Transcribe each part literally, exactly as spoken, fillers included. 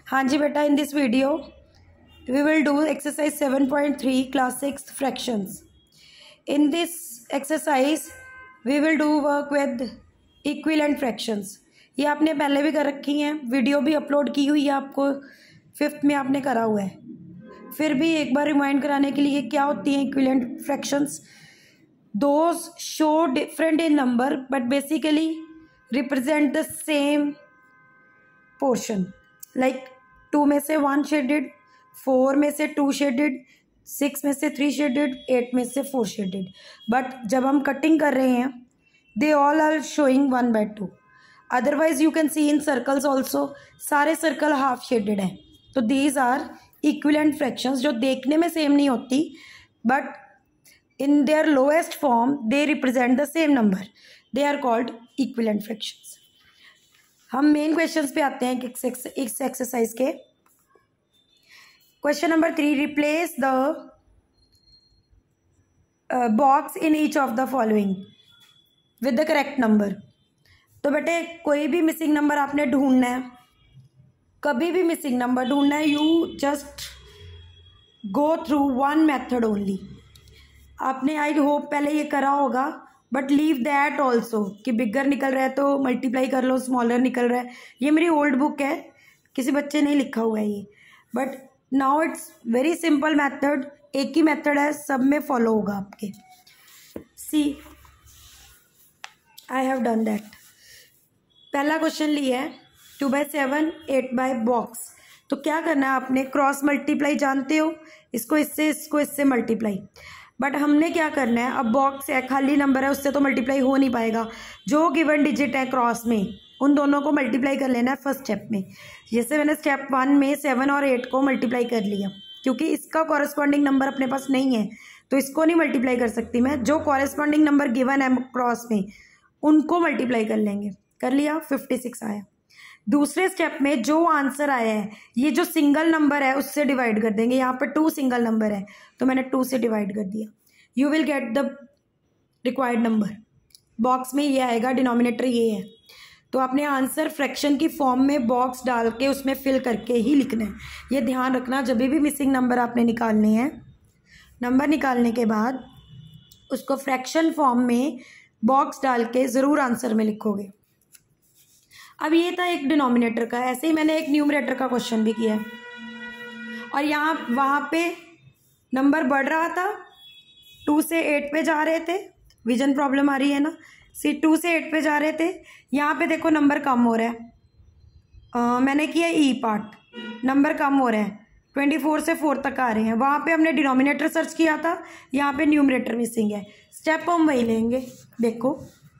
हाँ जी बेटा, in this video we will do exercise seven point three class six fractions. In this exercise we will do work with equivalent fractions. ये आपने पहले भी कर रखी हैं, वीडियो भी अपलोड की हुई है, आपको फिफ्थ में आपने करा हुआ है. फिर भी एक बार रिमाइंड कराने के लिए क्या होती हैं equivalent fractions. Those show different in number but basically represent the same portion. Like two में से वन शेडेड, फोर में से टू शेडेड, सिक्स में से थ्री शेडेड, एट में से फोर शेडेड. बट जब हम कटिंग कर रहे हैं they all are showing one by two. Otherwise you can see in circles also, सारे सर्कल हाफ शेडेड हैं. तो दीज आर इक्विवेलेंट फ्रैक्शंस जो देखने में सेम नहीं होती but in their lowest form they represent the same number. They are called equivalent fractions. हम main questions पे आते हैं इस एक्सरसाइज के. Question number three, replace the box in each of the following with the correct number. तो बेटे कोई भी मिसिंग नंबर आपने ढूंढना है, कभी भी मिसिंग नंबर ढूंढना है, you just go through one method only. आपने आई होप पहले ये करा होगा बट लीव दैट ऑल्सो कि बिगर निकल रहा है तो मल्टीप्लाई कर लो, स्मॉलर निकल रहा है. ये मेरी ओल्ड बुक है, किसी बच्चे ने लिखा हुआ है ये, but now it's very simple method. एक ही मेथड है, सब में फॉलो होगा आपके. See I have done that. पहला क्वेश्चन लिया है two by seven eight by box. तो क्या करना है आपने, क्रॉस मल्टीप्लाई जानते हो, इसको इससे इसको इससे मल्टीप्लाई. बट हमने क्या करना है, अब बॉक्स है, खाली नंबर है, उससे तो मल्टीप्लाई हो नहीं पाएगा. जो गिवन डिजिट है क्रॉस में उन दोनों को मल्टीप्लाई कर लेना है फर्स्ट स्टेप में. जैसे मैंने स्टेप वन में सेवन और एट को मल्टीप्लाई कर लिया, क्योंकि इसका कॉरेस्पॉन्डिंग नंबर अपने पास नहीं है तो इसको नहीं मल्टीप्लाई कर सकती मैं. जो कॉरेस्पॉन्डिंग नंबर गिवन है क्रॉस में उनको मल्टीप्लाई कर लेंगे. कर लिया, फिफ्टी सिक्स आया. दूसरे स्टेप में जो आंसर आया है ये जो सिंगल नंबर है उससे डिवाइड कर देंगे. यहाँ पर टू सिंगल नंबर है तो मैंने टू से डिवाइड कर दिया. You will get the required number. Box में ये आएगा, डिनोमिनेटर ये है. तो आपने आंसर फ्रैक्शन की फॉर्म में बॉक्स डाल के उसमें फिल करके ही लिखना है. ये ध्यान रखना, जब भी मिसिंग नंबर आपने निकालने हैं, नंबर निकालने के बाद उसको फ्रैक्शन फॉर्म में बॉक्स डाल के ज़रूर आंसर में लिखोगे. अब ये था एक डिनोमिनेटर का. ऐसे ही मैंने एक न्यूमरेटर का क्वेश्चन भी किया है और यहाँ वहाँ पे नंबर बढ़ रहा था, टू से एट पे जा रहे थे. विजन प्रॉब्लम आ रही है ना, सी टू से एट पे जा रहे थे. यहाँ पे देखो नंबर कम हो रहा है. आ, मैंने किया ई पार्ट, नंबर कम हो रहा है, ट्वेंटी फोर से फोर तक आ रहे हैं. वहाँ पे हमने डिनोमिनेटर सर्च किया था, यहाँ पे न्यूमरेटर मिसिंग है. स्टेप हम वही लेंगे. देखो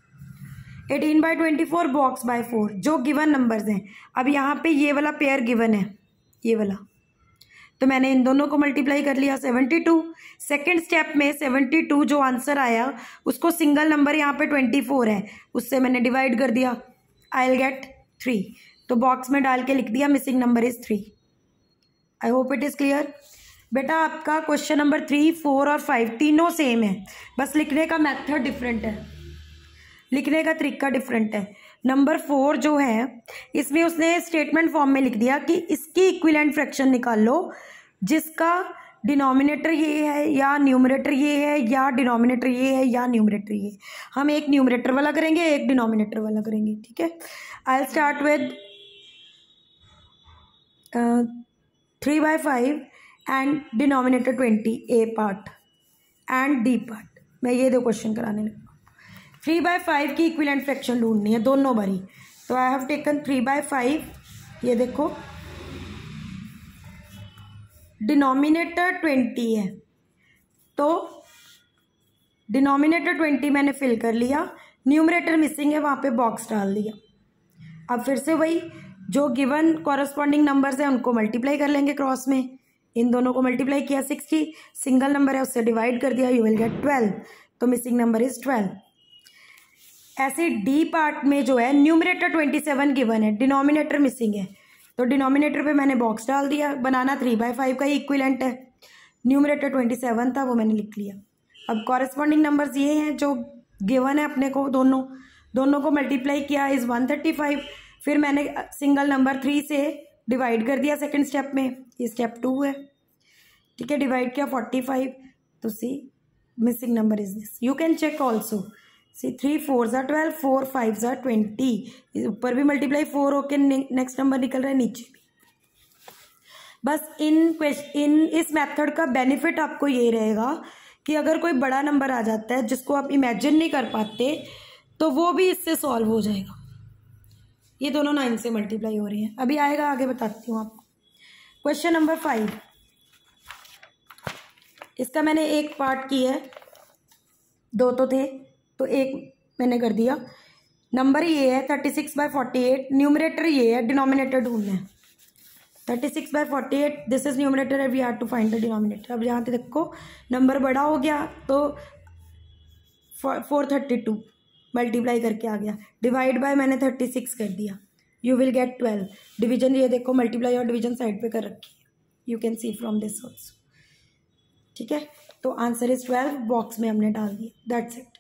eighteen by twenty four box by four जो गिवन नंबर्स हैं. अब यहाँ पे ये वाला पेयर गिवन है, ये वाला, तो मैंने इन दोनों को मल्टीप्लाई कर लिया, सेवेंटी टू. सेकेंड स्टेप में सेवेंटी टू जो आंसर आया उसको सिंगल नंबर यहाँ पे ट्वेंटी फोर है उससे मैंने डिवाइड कर दिया. I will get three. तो बॉक्स में डाल के लिख दिया missing number is three. I hope it is clear. बेटा आपका क्वेश्चन नंबर थ्री, फोर और फाइव तीनों सेम है, बस लिखने का मेथड डिफरेंट है, लिखने का तरीका डिफरेंट है. नंबर फोर जो है इसमें उसने स्टेटमेंट फॉर्म में लिख दिया कि इसकी इक्विवेलेंट फ्रैक्शन निकाल लो जिसका डिनोमिनेटर ये है या न्यूमरेटर ये है या डिनोमिनेटर ये है या न्यूमरेटर ये. हम एक न्यूमरेटर वाला करेंगे, एक डिनोमिनेटर वाला करेंगे. ठीक है. I will start with three by five and denominator twenty, A part and D part. मैं ये दो क्वेश्चन कराने लगा. थ्री बाई फाइव की इक्विवेलेंट फ्रैक्शन ढूंढनी है दोनों बारी. तो I have taken three by five. ये देखो डिनोमिनेटर ट्वेंटी है तो डिनोमिनेटर ट्वेंटी मैंने फिल कर लिया, न्यूमरेटर मिसिंग है, वहाँ पे बॉक्स डाल दिया. अब फिर से वही जो गिवन कॉरेस्पॉन्डिंग नंबर्स हैं उनको मल्टीप्लाई कर लेंगे क्रॉस में. इन दोनों को मल्टीप्लाई किया, सिक्सटी सिंगल नंबर है उससे डिवाइड कर दिया, यू विल गेट ट्वेल्व. तो मिसिंग नंबर इज ट्वेल्व. ऐसे डी पार्ट में जो है न्यूमरेटर ट्वेंटी सेवन गिवन है, डिनोमिनेटर मिसिंग है, तो डिनोमिनेटर पे मैंने बॉक्स डाल दिया. बनाना थ्री बाई फाइव का ही इक्विवेलेंट है, न्यूमरेटर ट्वेंटी सेवन था वो मैंने लिख लिया. अब कॉरेस्पॉन्डिंग नंबर्स ये हैं जो गिवन है अपने को, दोनों दोनों को मल्टीप्लाई किया इज़ वन थर्टी फाइव. फिर मैंने सिंगल नंबर थ्री से डिवाइड कर दिया सेकंड स्टेप में, ये स्टेप टू है, ठीक है। डिवाइड किया फोर्टी फाइव, तो see missing number is this. You can check also, see three four ज़ा ट्वेल्व, फोर फाइव ज़ा ट्वेंटी, ऊपर भी मल्टीप्लाई फोर होके नेक्स्ट नंबर निकल रहा है, नीचे भी। बस इन क्वेश्चन इन इस मेथड का बेनिफिट आपको ये रहेगा कि अगर कोई बड़ा नंबर आ जाता है जिसको आप इमेजिन नहीं कर पाते, तो वो भी इससे सॉल्व हो जाएगा। ये दोनों नाइन से मल्टीप्लाई हो रही हैं, अभी आएगा, आगे बताती हूँ आपको। क्वेश्चन नंबर फाइव, इसका मैंने एक पार्ट किया है, दो तो थे तो एक मैंने कर दिया। नंबर ये है thirty six by forty eight, numerator ये है, डिनोमिनेटर ढूंढना है। Thirty six by forty eight, this is numerator, we have to find the denominator. अब यहाँ पे देखो नंबर बड़ा हो गया तो फोर थर्टी टू मल्टीप्लाई करके आ गया, डिवाइड बाय मैंने थर्टी सिक्स कर दिया, you will get twelve. Division ये देखो, मल्टीप्लाई और डिवीजन साइड पे कर रखी है, you can see from this also, ठीक है। तो आंसर इज ट्वेल्व, बॉक्स में हमने डाल दिया, दैट्स इट।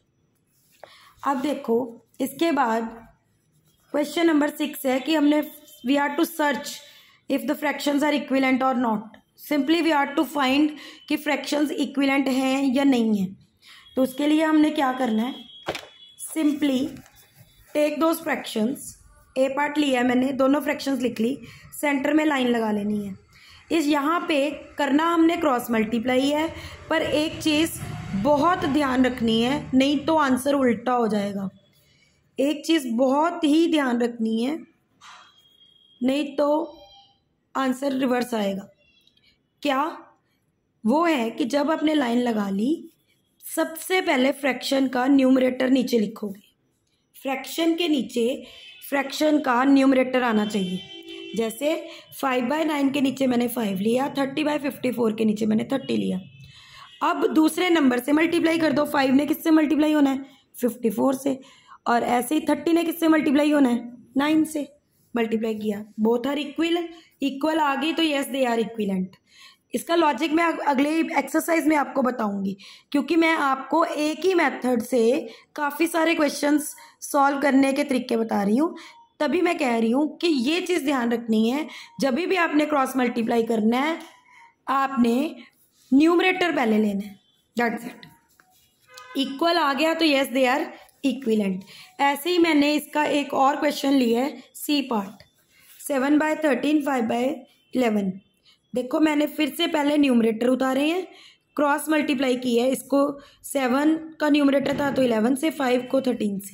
अब देखो इसके बाद क्वेश्चन नंबर सिक्स है कि हमने we are to search if the fractions are equivalent और नॉट। Simply we are to find कि फ्रैक्शंस इक्विवेलेंट हैं या नहीं है। तो उसके लिए हमने क्या करना है, simply take those fractions, A part लिया है मैंने, दोनों फ्रैक्शंस लिख ली, सेंटर में लाइन लगा लेनी है। इस यहाँ पे करना हमने क्रॉस मल्टीप्लाई है, पर एक चीज़ बहुत ध्यान रखनी है, नहीं तो आंसर उल्टा हो जाएगा। एक चीज़ बहुत ही ध्यान रखनी है, नहीं तो आंसर रिवर्स आएगा। क्या? वो है कि जब आपने लाइन लगा ली, सबसे पहले फ्रैक्शन का न्यूमरेटर नीचे लिखोगे। फ्रैक्शन के नीचे फ्रैक्शन का न्यूमरेटर आना चाहिए। जैसे फाइव बाई नाइन के नीचे मैंने फाइव लिया, थर्टी बाई फिफ्टी फोर के नीचे मैंने थर्टी लिया। अब दूसरे नंबर से मल्टीप्लाई कर दो। फाइव ने किससे मल्टीप्लाई होना है? फिफ्टी फोर से। और ऐसे ही थर्टी ने किससे मल्टीप्लाई होना है? नाइन से। मल्टीप्लाई किया, बोथ आर इक्वल, इक्वल आ गई तो यस दे आर इक्विलेंट। इसका लॉजिक मैं अगले एक्सरसाइज में आपको बताऊंगी, क्योंकि मैं आपको एक ही मेथड से काफ़ी सारे क्वेश्चंस सॉल्व करने के तरीके बता रही हूँ। तभी मैं कह रही हूँ कि ये चीज़ ध्यान रखनी है, जब भी आपने क्रॉस मल्टीप्लाई करना है आपने न्यूमरेटर पहले लेना है, दैट्स इट। इक्वल आ गया तो यस दे आर इक्विलेंट। ऐसे ही मैंने इसका एक और क्वेश्चन लिया है, C part, seven by thirteen, five by eleven. देखो मैंने फिर से पहले न्यूमरेटर उतारे हैं, क्रॉस मल्टीप्लाई किया है। इसको सेवन का न्यूमरेटर था तो इलेवन से, फाइव को थर्टीन से।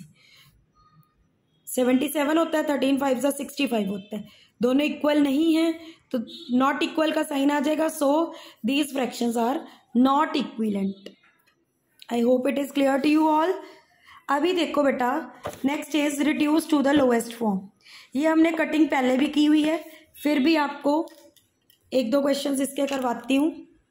सेवेंटी सेवन होता है, थर्टीन फाइव से सिक्सटी फाइव होता है। दोनों इक्वल नहीं है तो नॉट इक्वल का साइन आ जाएगा। So these fractions are not equivalent. I hope it is clear to you all. अभी देखो बेटा, next is reduce to the lowest form. ये हमने कटिंग पहले भी की हुई है, फिर भी आपको एक दो क्वेश्चंस इसके करवाती हूँ।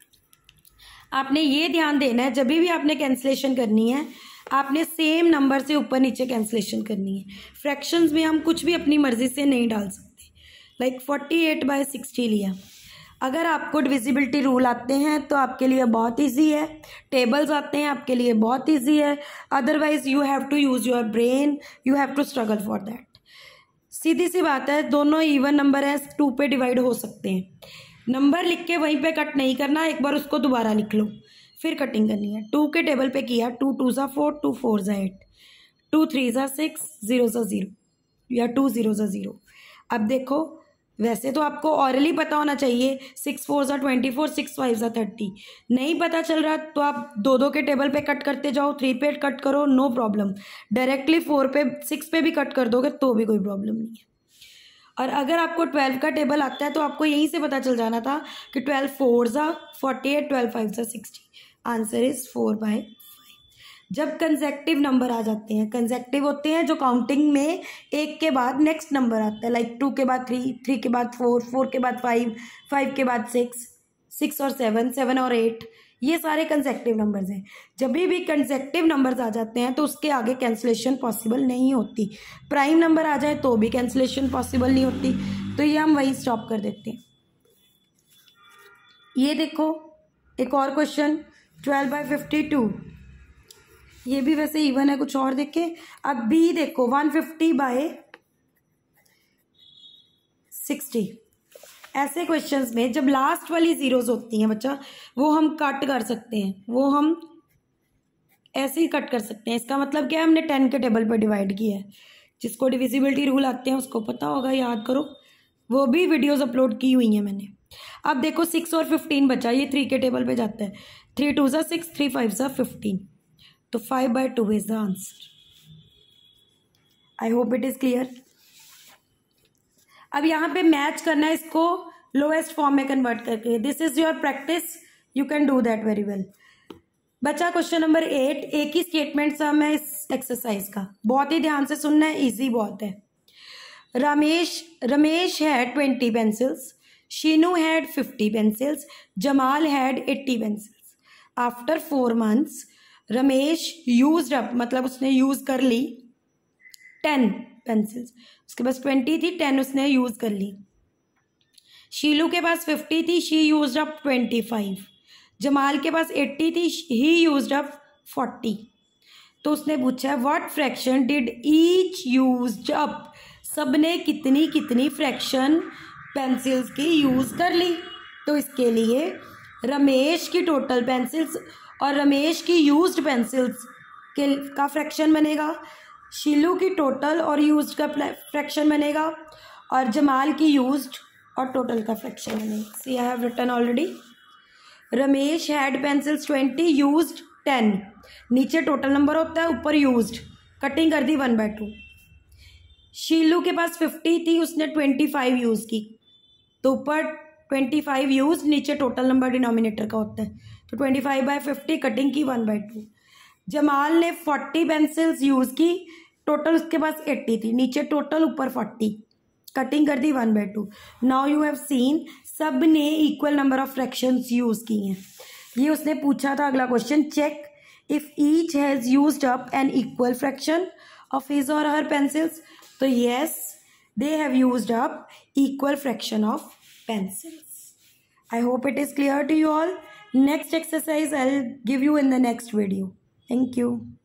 आपने ये ध्यान देना है, जब भी आपने कैंसिलेशन करनी है आपने सेम नंबर से ऊपर नीचे कैंसिलेशन करनी है। फ्रैक्शंस में हम कुछ भी अपनी मर्जी से नहीं डाल सकते। Like forty eight by sixty लिया, अगर आपको डिविजिबिलिटी रूल आते हैं तो आपके लिए बहुत ईजी है, टेबल्स आते हैं आपके लिए बहुत ईजी है। Otherwise you have to use your brain, you have to struggle for that. सीधी सी बात है, दोनों इवन नंबर है, टू पे डिवाइड हो सकते हैं। नंबर लिख के वहीं पे कट नहीं करना, एक बार उसको दोबारा लिख लो फिर कटिंग करनी है। टू के टेबल पे किया, टू टू ज़ा फोर, टू फोर ज़ा एट, टू थ्री ज़ा सिक्स, ज़ीरो ज़ा ज़ीरो, या टू ज़ीरो ज़ा ज़ीरो। अब देखो वैसे तो आपको ऑरली पता होना चाहिए, सिक्स फोर ज़ा ट्वेंटी फोर, सिक्स फाइव ज़ा थर्टी। नहीं पता चल रहा तो आप दो दो के टेबल पे कट करते जाओ, थ्री पे कट करो, नो प्रॉब्लम। डायरेक्टली फोर पे सिक्स पे भी कट कर दोगे तो भी कोई प्रॉब्लम नहीं है। और अगर आपको ट्वेल्व का टेबल आता है तो आपको यहीं से पता चल जाना था कि ट्वेल्व फोर ज़ा फोर्टी एट, ट्वेल्व फाइव ज़ा sixty. Answer is four by five. जब कंसेक्टिव नंबर आ जाते हैं, कंसेक्टिव होते हैं जो काउंटिंग में एक के बाद नेक्स्ट नंबर आता है, लाइक टू के बाद थ्री, थ्री के बाद फोर, फोर के बाद फाइव, फाइव के बाद सिक्स, सिक्स और सेवन, सेवन और एट, ये सारे कंसेक्टिव नंबर्स हैं। जब भी भी कंसेक्टिव नंबर्स आ जाते हैं तो उसके आगे कैंसिलेशन पॉसिबल नहीं होती। प्राइम नंबर आ जाए तो भी कैंसिलेशन पॉसिबल नहीं होती, तो ये हम वहीं स्टॉप कर देते हैं। ये देखो एक और question, twelve by fifty two, ये भी वैसे इवन है, कुछ और देखे। अब बी देखो, वन फिफ्टी बाय सिक्सटी, ऐसे क्वेश्चंस में जब लास्ट वाली जीरोस होती हैं बच्चा, वो हम कट कर सकते हैं, वो हम ऐसे ही कट कर सकते हैं। इसका मतलब क्या है, हमने टेन के टेबल पर डिवाइड किया है। जिसको डिविजिबिलिटी रूल आते हैं उसको पता होगा, याद करो, वो भी वीडियोस अपलोड की हुई हैं मैंने। अब देखो सिक्स और फिफ्टीन बचा, ये थ्री के टेबल पे जाता है। थ्री टू ज़ा सिक्स, थ्री फाइव ज़ा फिफ्टीन, तो five by two is the answer. I hope it is clear. अब यहाँ पे मैच करना है इसको लोएस्ट फॉर्म में कन्वर्ट करके। This is your practice, you can do that very well. बचा क्वेश्चन नंबर एट। एक ही स्टेटमेंट सम है इस एक्सरसाइज का, बहुत ही ध्यान से सुनना है, इजी बहुत है। Ramesh Ramesh had twenty pencils, Sheenu had fifty pencils, Jamal had eighty pencils. After four months Ramesh used up, मतलब उसने यूज कर ली टेन पेंसिल्स। उसके पास ट्वेंटी थी, टेन उसने यूज कर ली। शीलू के पास फिफ्टी थी, she used up twenty five. Jamal के पास एट्टी थी, ही यूज्ड अप फोर्टी। तो उसने पूछा है what fraction did each used up, सबने कितनी कितनी फ्रैक्शन पेंसिल्स की यूज कर ली। तो इसके लिए रमेश की टोटल पेंसिल्स और रमेश की यूज्ड पेंसिल्स के का फ्रैक्शन बनेगा, शीलू की टोटल और यूज्ड का फ्रैक्शन बनेगा, और जमाल की यूज्ड और टोटल का फ्रैक्शन बनेगा। See I have written already. Ramesh had pencils twenty, used ten. नीचे टोटल नंबर होता है, ऊपर यूज्ड, कटिंग कर दी वन बाय टू। शीलू के पास फिफ्टी थी, उसने ट्वेंटी फाइव यूज की, तो ऊपर ट्वेंटी फाइव यूज, नीचे टोटल नंबर डिनोमिनेटर का होता है, तो twenty five by fifty, cutting की वन बाई टू। जमाल ने फोर्टी पेंसिल्स यूज की, टोटल उसके पास एट्टी थी, नीचे टोटल ऊपर फोर्टी, कटिंग कर दी one by two. Now you have seen सब ने equal number of fractions use की हैं। ये उसने पूछा था अगला question, check if each has used up an equal fraction of his or her pencils. तो yes, they have used up equal fraction of pencils. I hope it is clear to you all. Next exercise I'll give you in the next video. Thank you.